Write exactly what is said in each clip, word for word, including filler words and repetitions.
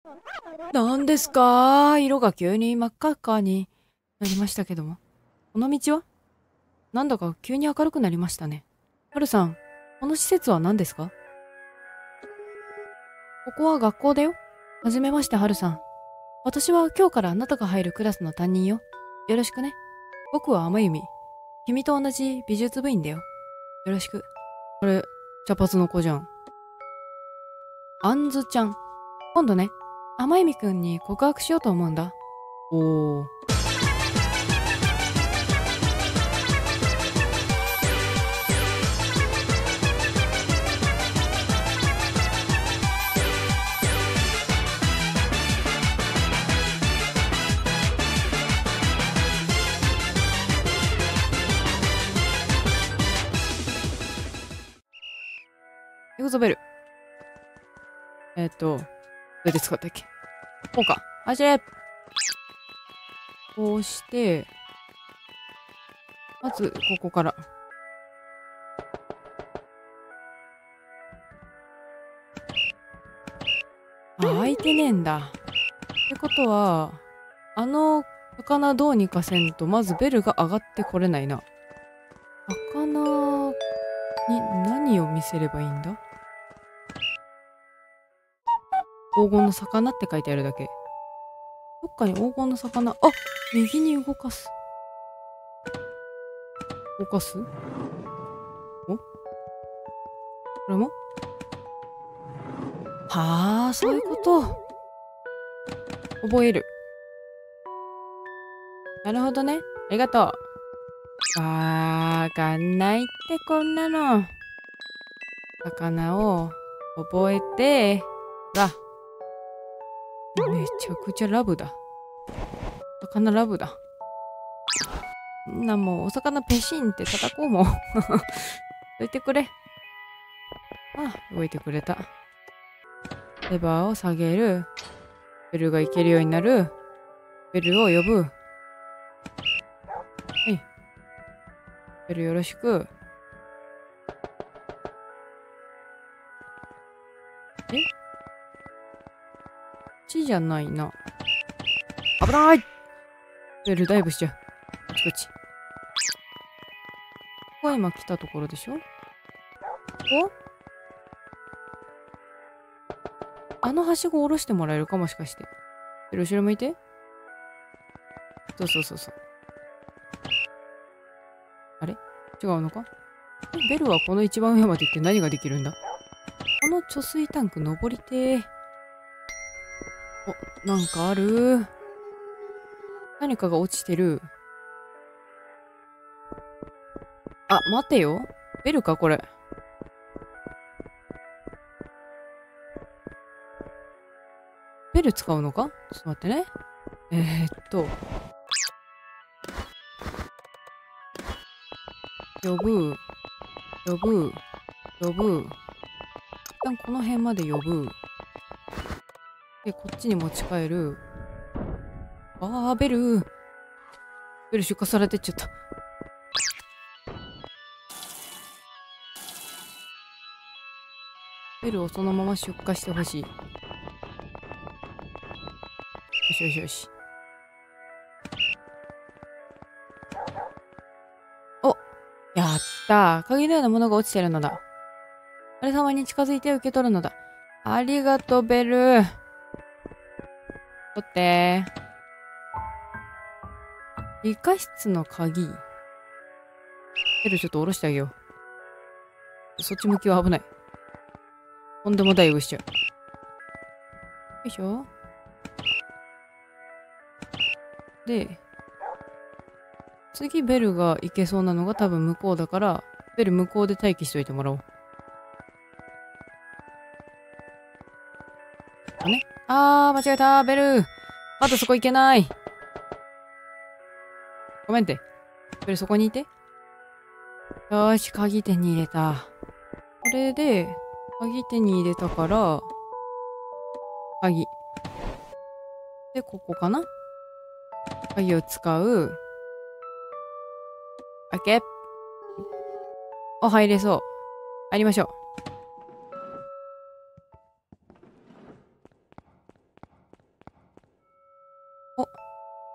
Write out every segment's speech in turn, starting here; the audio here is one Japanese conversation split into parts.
なんですか？色が急に真っ赤っかになりましたけども。この道はなんだか急に明るくなりましたね。はるさん、この施設は何ですか？ここは学校だよ。はじめまして、はるさん。私は今日からあなたが入るクラスの担任よ。よろしくね。僕は甘弓。君と同じ美術部員だよ。よろしく。これ、茶髪の子じゃん。あんずちゃん。今度ね、甘弓くんに告白しようと思うんだ。おー。エグゾベル。えっと、どうやって使ったっけ？こうか。走れ！こうして、まず、ここから。あ、開いてねえんだ。ってことは、あの魚どうにかせんと、まずベルが上がってこれないな。魚に何を見せればいいんだ？黄金の魚って書いてあるだけ。どっかに黄金の魚、あ、右に動かす。動かす？お？これも？はあ、そういうこと。覚える。なるほどね。ありがとう。わかんないってこんなの。魚を覚えて、ほら。めちゃくちゃラブだ。魚ラブだ。んなもうお魚ペシンって叩こうもん。どいてくれ。あ、動いてくれた。レバーを下げる。ベルがいけるようになる。ベルを呼ぶ。はい。ベルよろしく。え？ちじゃないな。危ない！ベルダイブしちゃう。こっちこっち。ここは今来たところでしょ？お？あのはしご下ろしてもらえるかもしかして。ベル後ろ向いて。そうそうそうそう。あれ？違うのか？え、ベルはこの一番上まで行って何ができるんだ？この貯水タンク登りてー。お、なんかある。何かが落ちてる。あ、待てよ。ベルかこれ。ベル使うのか？ちょっと待ってね。えー、っと。呼ぶ。呼ぶ。呼ぶ。一旦この辺まで呼ぶ。で、こっちに持ち帰る。あー、ベル。ベル出荷されてっちゃった。ベルをそのまま出荷してほしい。よしよしよし。お、やったー。鍵のようなものが落ちてるのだ。あれ様に近づいて受け取るのだ。ありがとう、ベル。取って。理科室の鍵。ベルちょっと下ろしてあげよう。そっち向きは危ない。とんでもダイブしちゃう。よいしょ。で、次ベルが行けそうなのが多分向こうだから、ベル向こうで待機しといてもらおう。あね。あー、間違えた。ベル。まだそこ行けない。ごめんって。ベルそこにいて。よーし、鍵手に入れた。これで、鍵手に入れたから、鍵。で、ここかな？鍵を使う。開け。お、入れそう。入りましょ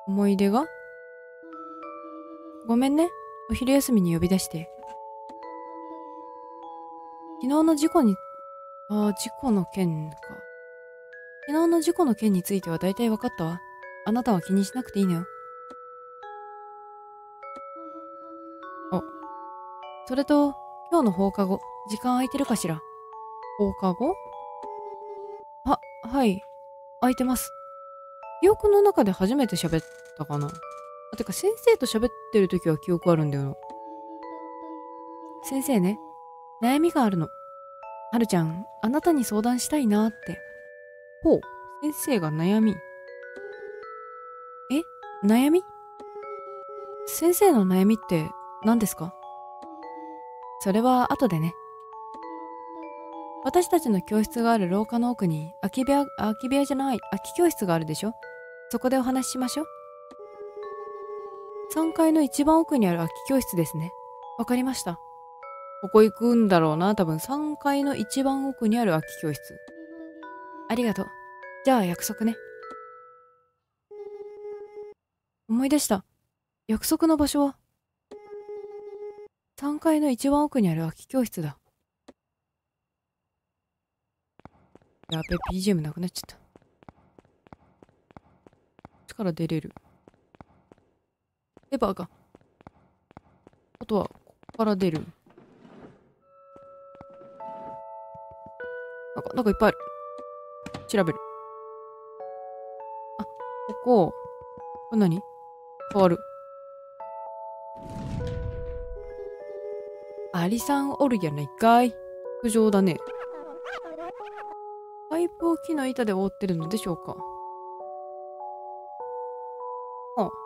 思い出が？ごめんね。お昼休みに呼び出して。昨日の事故に、ああ、事故の件か。昨日の事故の件については大体分かったわ。あなたは気にしなくていいのよ。あ、それと、今日の放課後、時間空いてるかしら？放課後？は、はい、空いてます。記憶の中で初めて喋ったかな。あ、てか先生と喋ってる時は記憶あるんだよな。先生ね、悩みがあるの。はるちゃん、あなたに相談したいなって。ほう、先生が悩み。え、悩み？先生の悩みって何ですか？それは後でね。私たちの教室がある廊下の奥に空き部屋、空き部屋じゃない、空き教室があるでしょ？そこでお話ししましょう。さんがいの一番奥にある空き教室ですね。わかりました。ここ行くんだろうな。多分さんがいの一番奥にある空き教室。ありがとう。じゃあ約束ね。思い出した。約束の場所はさんがいの一番奥にある空き教室だ。やべ、ビージーエム なくなっちゃった。こっちから出れる。レバーが。あとは、ここから出る。なんか、なんかいっぱいある。調べる。あ、ここ。これ何？変わる。アリさんおるやないかい。苦情だね。パイプを木の板で覆ってるのでしょうか。はあ。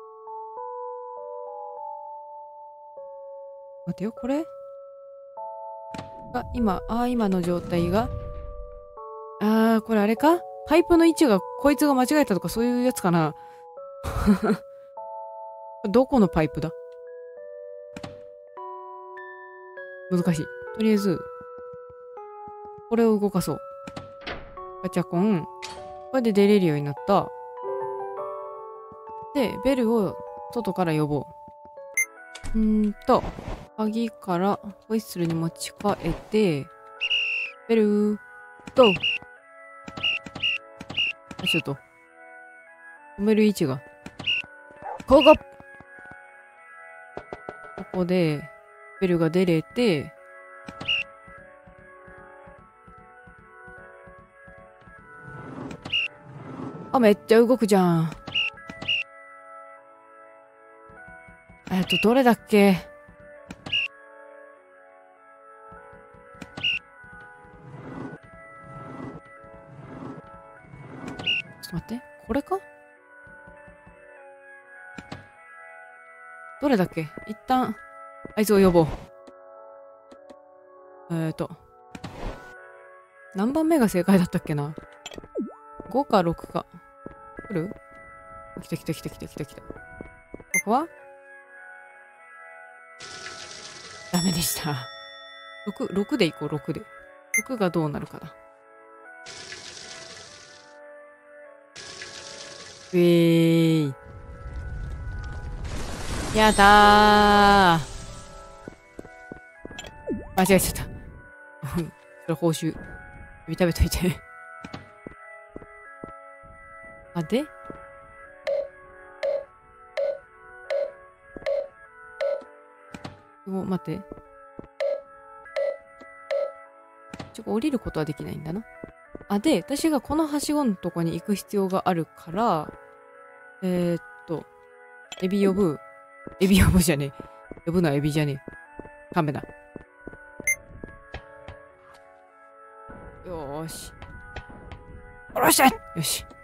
待てよ、これが今、ああ、今の状態が。ああ、これあれか？パイプの位置が、こいつが間違えたとかそういうやつかな。どこのパイプだ？難しい。とりあえず、これを動かそう。ガチャコン。これで出れるようになった。で、ベルを外から呼ぼう。うーんと、鍵からホイッスルに持ち替えて、ベルー、と、あ、ちょっと、止める位置が。ここここで、ベルが出れて、あ、めっちゃ動くじゃん。えっと、どれだっけ？ちょっと待って。これか？どれだっけ？一旦、あいつを呼ぼう。えーと、何番目が正解だったっけな？ ご かろくか。来る？来た来た来た来た来た来た。ここはダメでした。ろく、ろくでいこう、ろくで。ろくがどうなるかな。うえーい。やだー。間違えちゃった。それ報酬。食べといて。あ、でお、待って。ちょ、降りることはできないんだな。あ、で、私がこのはしごのとこに行く必要があるから、えー、っと、エビ呼ぶ。エビ呼ぶじゃねえ。呼ぶのはエビじゃねえ。カメだ。よーし。下ろして！よし。い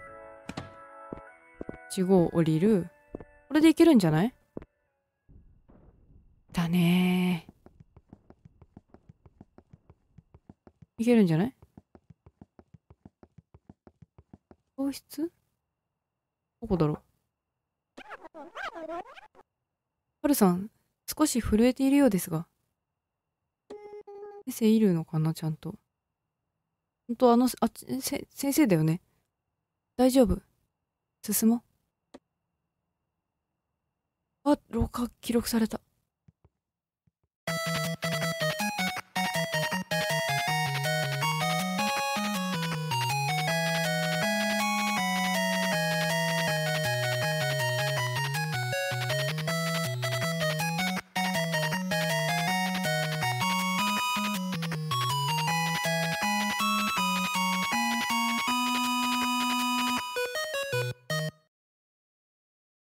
ち号降りる。これでいけるんじゃない？だねー。いけるんじゃない？教室？どこだろう？はるさん、少し震えているようですが。先生いるのかなちゃんと。ほんとあの、あ、せ、先生だよね。大丈夫。進もう。 あ、老化記録された。